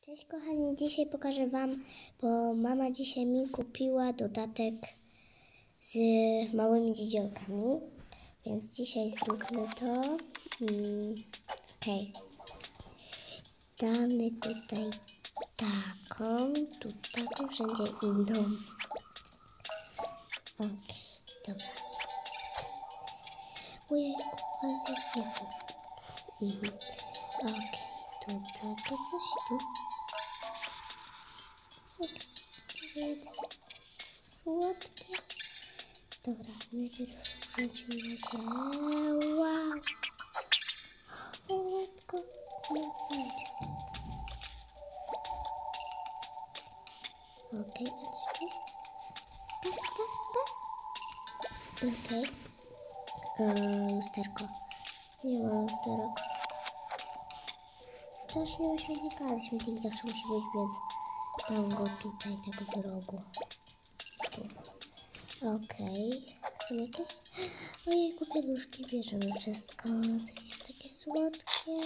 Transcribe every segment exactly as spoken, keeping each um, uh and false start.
Cześć kochani, dzisiaj pokażę wam, bo mama dzisiaj mi kupiła dodatek z małymi dzidziolkami, więc dzisiaj zróbmy to. Hmm, Okej, okay. Damy tutaj taką, tu taką, wszędzie inną. Okej, okay, dobra. Ojejku, ale nie tu. Mhm. Okej, okay, tu takie coś, tu. Okay. Słodkie. Dobra, najpierw wrzucimy na ziemię. Wow! O, matko, mocno. Okej, a co tu? Pas, pas, pas. Okej. Okay. Lusterko. Nie ma lusterek. Też nie ma śmietnika, ale śmietnik zawsze musi być, więc dam go tutaj, tego do rogu. Okej. Okay. Są jakieś? Ojej, pieluszki, bierzemy wszystko. To jest takie słodkie.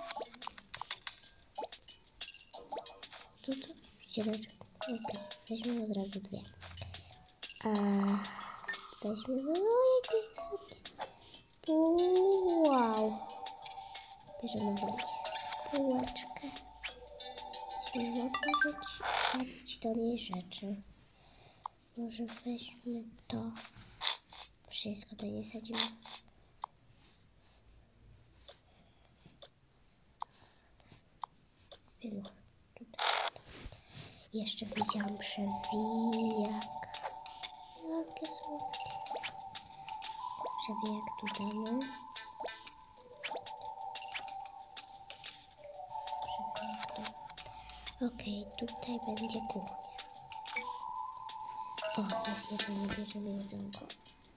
Co to? Ściereczek. Okej, okay. Weźmiemy od razu dwie. A weźmiemy... O, jakie słodkie. Wow. Bierzemy drugie. Półeczkę. Weźmiemy otworzyć, wsadzić do niej rzeczy. Może weźmy to. Wszystko do niej sadzimy. Pieluch. Tutaj. Jeszcze widziałam przewijak. Jakie słodkie. Przewijak tu damy. Przewijak tu. Okej, okay, tutaj będzie kuchnia. O, jest jedzenie, bierzemy jedzonko.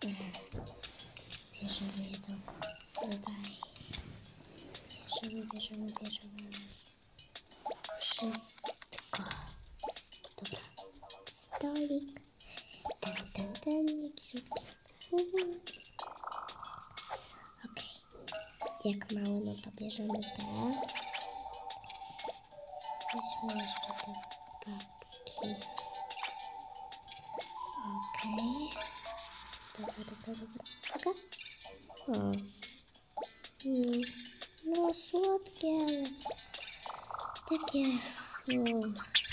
Bierzemy jedzonko. Dodaj. Bierzemy, bierzemy, bierzemy. Wszystko. Dobra. Stolik. Ten, ten, ten. Jaki słodki. Okej. Okay. Jak mały, no to bierzemy te. Weźmy jeszcze te babki. Okej. Okay. Dobra, dobra, dobra. Uwaga. O. Mm. No słodkie, ale takie... Um.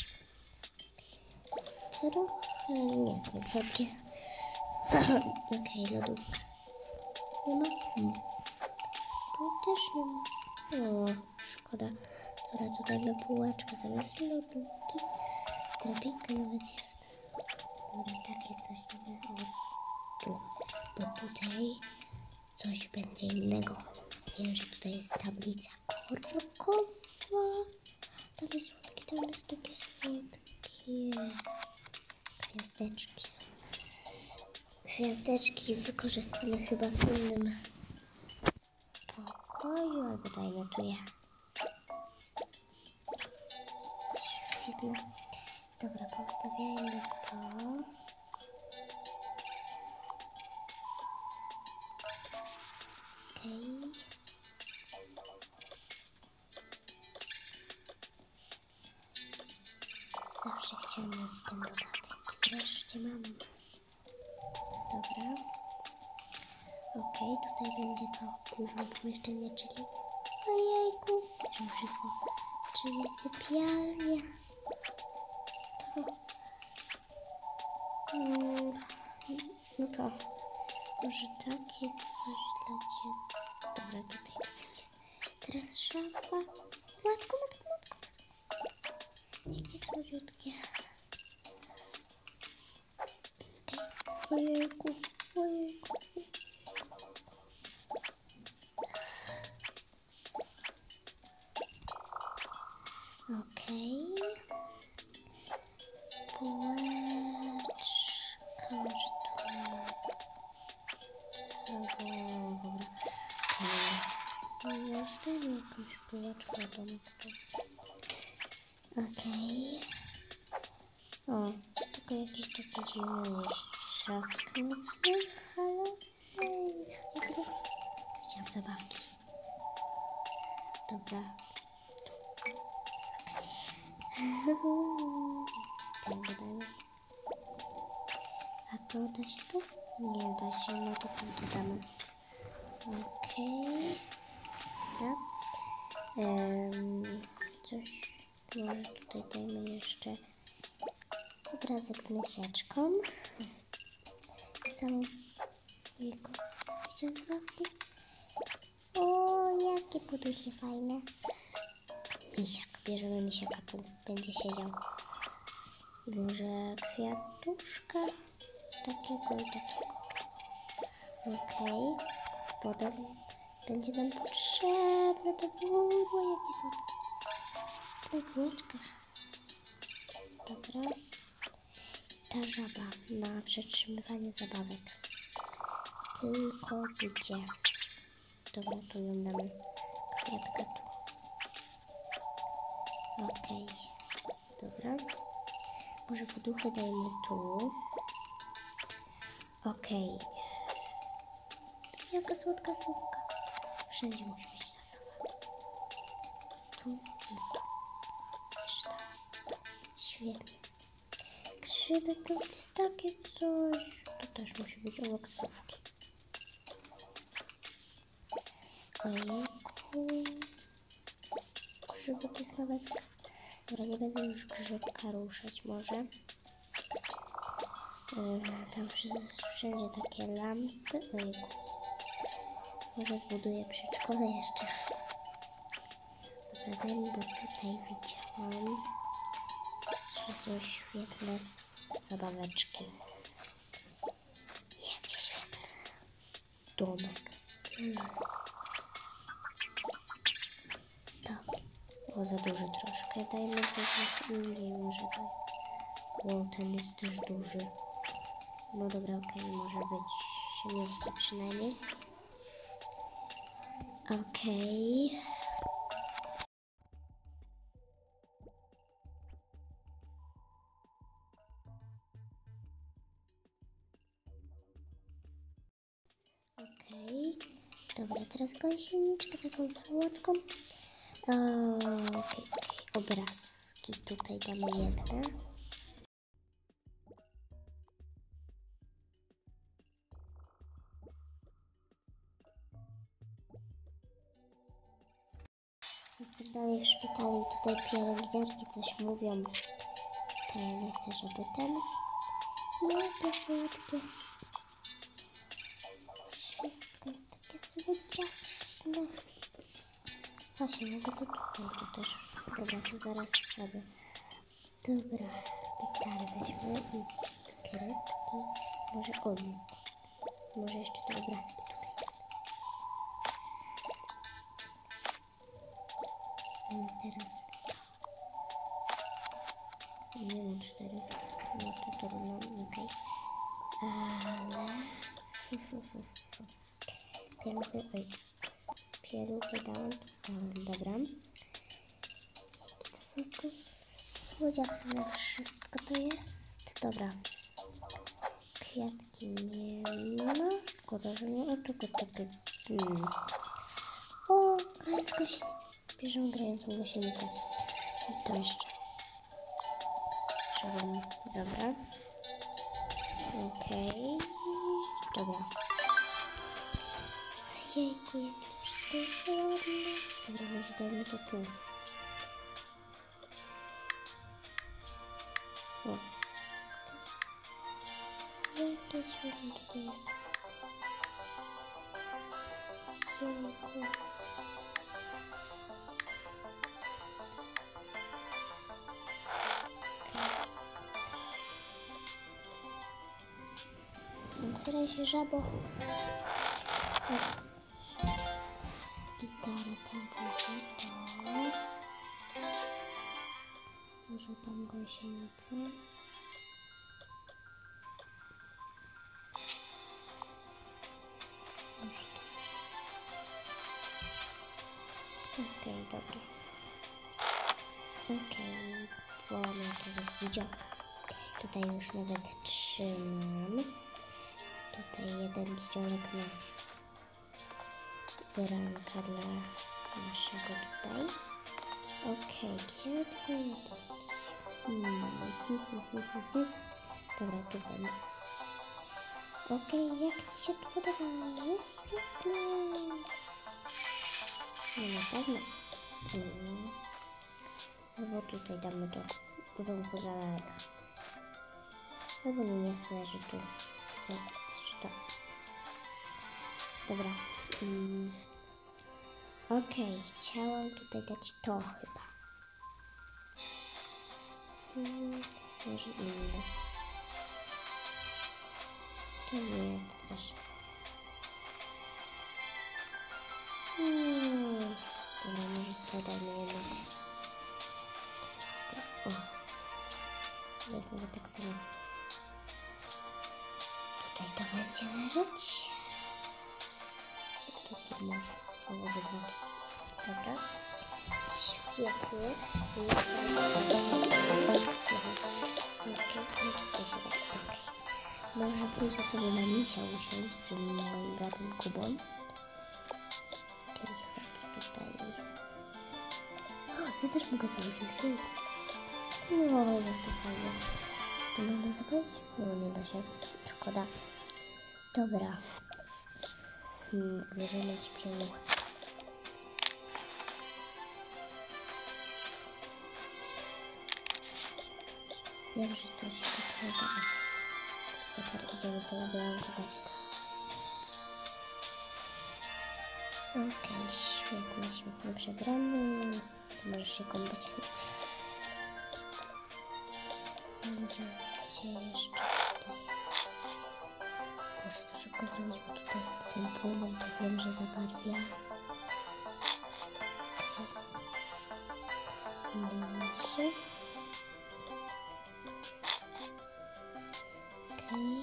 Trochę nie są słodkie. Okej, okay, lodówka. Nie ma? Hmm. Tu też nie ma. O, szkoda. Dobra, tu damy półeczkę zamiast lodówki. Drabinka nawet jest. Dobra, takie coś sobie. O, tu. Bo tutaj coś będzie innego. Wiem, że tutaj jest tablica korkowa. Tam jest słodkie, tam jest takie słodkie. Gwiazdeczki są. Gwiazdeczki wykorzystamy chyba w innym pokoju, albo dajmy tu je. Świetnie. Dobra, poustawiajmy to. Okej. Okay. Zawsze chciałam mieć ten dodatek. Wreszcie mam. Dobra. Okej, okay, tutaj będzie to główne pomieszczenie, czyli... Ojejku, bierzemy wszystko. Czyli sypialnia. To... Hmm, no to... Może takie coś dla dziecka. Dobra, tutaj to będzie. Teraz szafa. Matko, matko, matko. Jakie słodziutkie. Okay. Ojejku, ojejku. Okej. Okay. Półeczka, może tu. Dobra. Okay. Może dajmy jakąś półeczkę do mnie tu. Okej. Okay. O, tylko jakiś taki dziwny jest szafka. Halo? Ej, jak to... Widziałam zabawki. Dobra. Tego dajmy. A to da się tu? Nie da się, no to tam to damy. Okej. Dobra. Um, coś może tutaj dajmy jeszcze obrazek z myszeczką. I samą jego ściągawki. O, jakie podusie fajne. Misiak, bierzemy misiaka, tu będzie siedział. I może kwiatuszka takiego i takiego. Okej, okay. Potem będzie nam potrzebne to pudło, jakie słodkie. Pudłeczka. Dobra. Ta żaba na przetrzymywanie zabawek. Tylko gdzie? Dobra, tu ją damy. Kwiatka tu. Okej. Okay. Dobra. Może poduchy dajmy tu. Okej. Okay. Jaka słodka słówka. Wszędzie musi być zasowa. Tu i tu. Jeszcze tam. Świetnie. Grzybek to jest takie coś. To też musi być obok słówki. Ojejku. Grzybek jest nawet... Dobra, nie będę już grzybka ruszać może. Yy, tam wszędzie takie lampy. Ojejku. Może zbuduję przedszkole jeszcze. Dobra, dajmy, bo tutaj widziałam, że są świetne zabaweczki. Jakie świetne. Domek. Hmm. Tak. O, za duży troszkę. Dajmy coś indziej może daj. O, ten jest też duży. No dobra, okej, okay, może być się mieści przynajmniej. Okej. Okay. Okej. Okay. Dobra, teraz gąsieniczkę taką słodką. Okej, okay, okay. Obrazki tutaj damy jedne. Jestem dalej w szpitalu i tutaj pielęgniarki coś mówią. To ja nie chcę, żeby ten... Nie, to słodkie. Wszystko jest takie słodziaszne. Właśnie, mogę to tutaj to też. Dobra, to zaraz wsadzę. Dobra, gitary weźmy i kredki. Może oni. Może jeszcze te obrazki tutaj. I teraz... Nie mam cztery. No to trudno, okej. Ale... Pieluchy, oj. Pieluchy dałam. Dobra. Jakie to słodko słodziasne wszystko to jest. Dobra. Kwiatki nie ma. Szkoda, że nie. O, tu, tu, tu, tu. Hmm. O, grając gąsienicę. Bierzemy grającą gąsienicę. I to jeszcze. Szalom. Dobra. Okej. Okay. Dobra. Jejku, jakie to wszystko jest ładne. Dobra, może dajmy to tu. O. Jakie świetne tutaj jest. Jejku. Otwieraj się, żabo. O. Gitara tam pójdzie, to... Może tam gąsienicę. Okej, okay, dobra. Okej, okay. Wolę to jest dzidziołka. Tutaj już nawet trzymam. Tutaj jeden dzidziolek na poranka dla naszego tutaj. Okej, gdzie to jest? Hmm. Dobra, tu będę. Okej, jak ci się tu podoba? Jest świetnie. No na pewno. Hmm. Albo tutaj damy to do domku dla lalek. Albo nie, nie chcę, że tu. No, jeszcze to. Dobra. Hmm. Okej, chciałam tutaj dać to chyba. Hmm. Może inne. To nie, to też. Hmm. Dobra, może to dajmy jednak. O. To jest nawet tak samo. Tutaj to będzie leżeć. Tu, tu może. Albo wydwa. Dobra. Świetnie. Okej, no tutaj się tak. Okay. Może pójdę sobie na misia usiąść z moim bratem Kubą. Okej, chodź tutaj. O, ja też mogę tu usiąść. No, jak to fajnie. To można zrobić? No, nie da się. Szkoda. Dobra. Hmm, bierzemy ci przemuch. Wiem, że to się tak nie da. Super, idziemy to labiryntu dać tam. Okej, świetnie, świetnie przebrany. Możesz się kąpać. Może gdzie jeszcze tutaj. Muszę to szybko zrobić, bo tutaj tym płynem to wiem, że zabarwia. Mniejszy. Okej.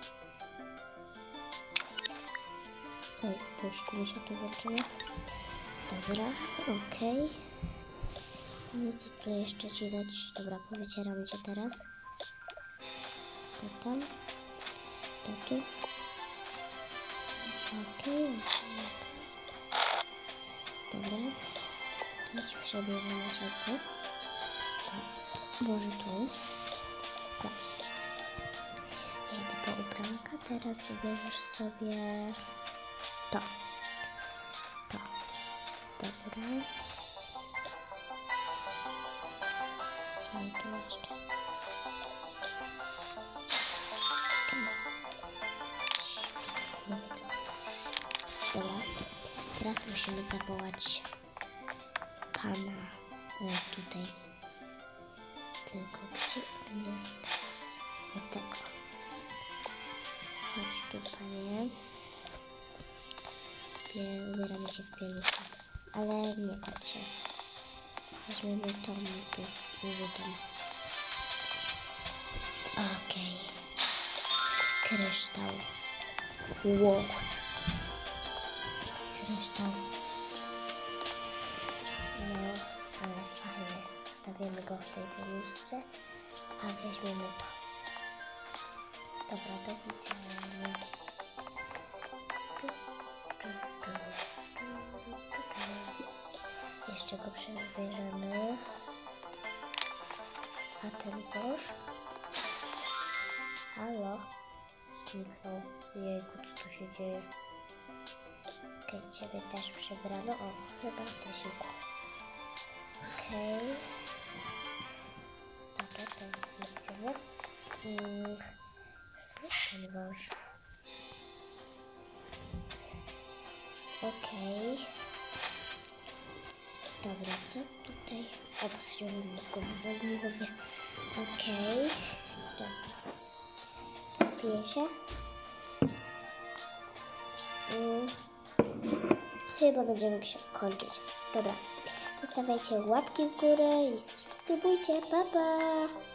Oj, bo już tu mi się tu włączyło. Dobra, okej. No co tu jeszcze ci dać? Dobra, powycieram cię teraz. To tam. To tu. Okej. Okay. Dobra. Chodź, przebierzemy cię znów. Tak. Może tu. Kładź. Jadę po ubranka. Teraz ubierzesz sobie to. To. Dobra. I tu jeszcze. Świetnie wyglądasz. Dobra. Teraz musimy zawołać pana e, tutaj. Tylko gdzie on jest teraz? O tego. Chodź tu, panie. Ubieramy cię w pieluchę. Ale nie patrz się. Weźmiemy tą tu użytą. Okej. Okay. Kryształ. Wow. Kryształ. No, ale fajnie. Zostawimy go w tej peluszce, a weźmiemy to. Dobra, do widzenia. Jeszcze go przebierzemy. A ten wąż? Halo? Zniknął. Jejku, co tu się dzieje? Okej, okay, ciebie też przebrano. O, chyba coś uko. Okej. Okay. Dobra, to nie chcemy. Mm. Ten wąż. Okej. Okay. Dobra, co tutaj? Obsługiwamy głowę w głowie. Okej. Okay. To pije się. Mm. Chyba będziemy się kończyć. Dobra. Zostawiajcie łapki w górę i subskrybujcie. Pa, pa!